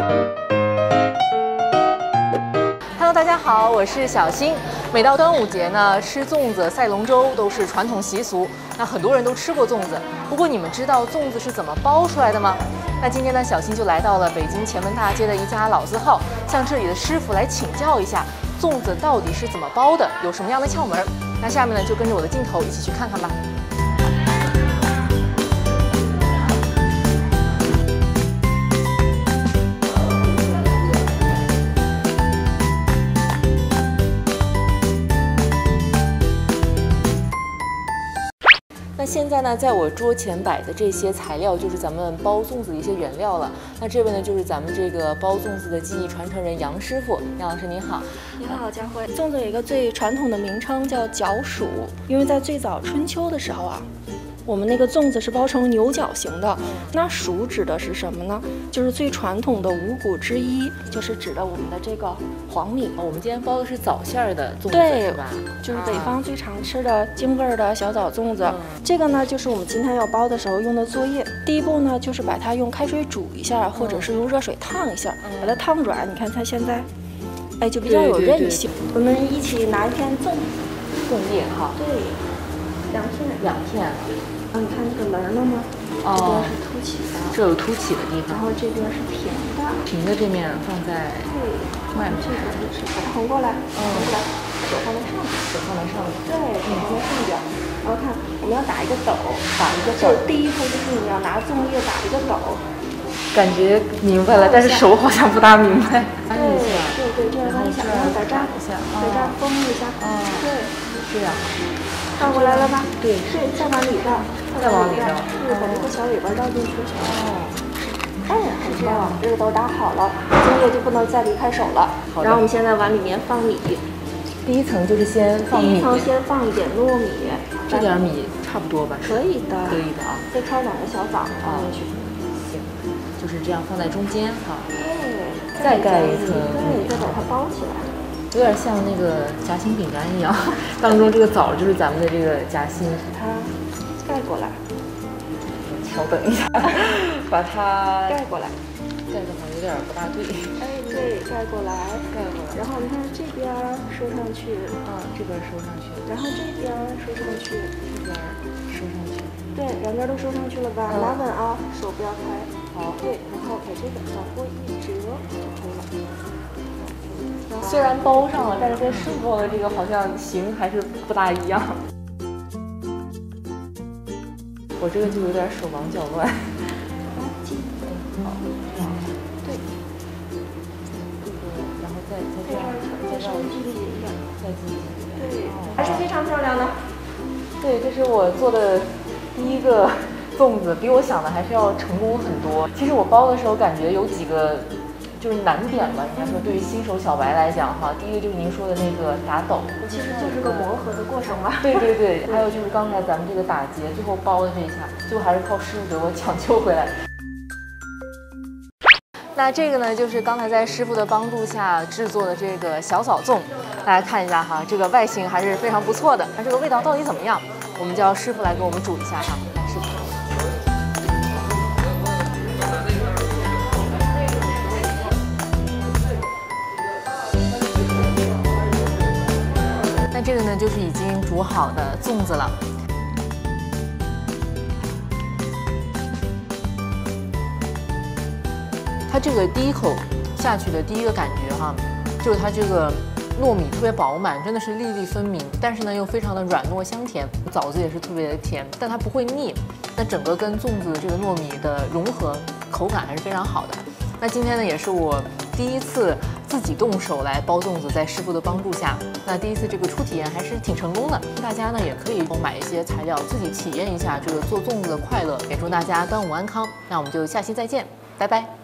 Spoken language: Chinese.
Hello， 大家好，我是小新。每到端午节呢，吃粽子、赛龙舟都是传统习俗。那很多人都吃过粽子，不过你们知道粽子是怎么包出来的吗？那今天呢，小新就来到了北京前门大街的一家老字号，向这里的师傅来请教一下，粽子到底是怎么包的，有什么样的窍门？那下面呢，就跟着我的镜头一起去看看吧。那现在呢，在我桌前摆的这些材料就是咱们包粽子的一些原料了。那这位呢，就是咱们这个包粽子的技艺传承人杨师傅。杨老师您好。 你好，佳慧。粽子有一个最传统的名称叫角黍，因为在最早春秋的时候啊，我们那个粽子是包成牛角形的。那黍指的是什么呢？就是最传统的五谷之一，就是指的我们的这个黄米。 我们今天包的是枣馅儿的粽子， 对， 是吧？ 就是北方最常吃的京味儿的小枣粽子。这个呢，就是我们今天要包的时候用的作业。第一步呢，就是把它用开水煮一下，或者是用热水烫一下，把它烫软。你看它现在，哎，就比较有韧性。我们一起拿一片粽叶哈。 对，2片。你看这个棱了吗？这边是凸起的， 这有凸起的地方。 然后这边是平的， 平的这面放在外面， 这边就是把它横过来，手放在上面，对，手放在上边。然后看，我们要打一个斗，第一步就是你要拿粽叶打一个斗。 感觉明白了，但是手好像不大明白。 对，这样弯一下，然后在这儿封一下，对， 这样。 倒过来了吧？ 对， 再往里倒， 对， 把这个小尾巴倒进去。是这样，这个都打好了，粽叶就不能再离开手了。然后我们现在往里面放米。 第一层就是先放米。 第一层先放一点糯米。 这点米差不多吧？ 可以的啊。 再焯2个小枣放进去。 行，就是这样放在中间哈。 对。 再盖一层。 对，再把它包起来。 有点像那个夹心饼干一样，当中这个枣就是咱们的这个夹心。 它盖过来。 稍等一下，把它盖过来。 盖的好像有点不大对。 哎，对，盖过来。然后你看这边收上去， 这边收上去， 然后这边收上去， 这边收上去。 对，两边都收上去了吧？拿稳啊，手不要开。 好。 对，然后把这个往后一折就可以了。 虽然包上了，但是跟师傅的这个好像形还是不大一样。我这个就有点手忙脚乱。好， 对。 然后再这样，再稍微积极一点，再积极一点。 对，还是非常漂亮的。 对，这是我做的第一个粽子，比我想的还是要成功很多。其实我包的时候感觉有几个就是难点吧，应该说对于新手小白来讲哈，第一个就是您说的那个打斗， 其实就是个磨合的过程吧。 对，还有就是刚才咱们这个打结，最后包的这一下，最后还是靠师傅给我抢救回来。那这个呢，就是刚才在师傅的帮助下制作的这个小枣粽，大家看一下哈，这个外形还是非常不错的。那这个味道到底怎么样？我们叫师傅来给我们煮一下哈，来，师傅。那这个呢，就是已经煮好的粽子了。它这个第一口下去的第一个感觉哈，就是它这个糯米特别饱满，真的是粒粒分明，但是呢又非常的软糯香甜，枣子也是特别的甜，但它不会腻。那整个跟粽子这个糯米的融合，口感还是非常好的。那今天呢，也是我第一次自己动手来包粽子，在师傅的帮助下，那第一次这个初体验还是挺成功的。大家呢也可以买一些材料，自己体验一下这个做粽子的快乐。也祝大家端午安康。那我们就下期再见，拜拜。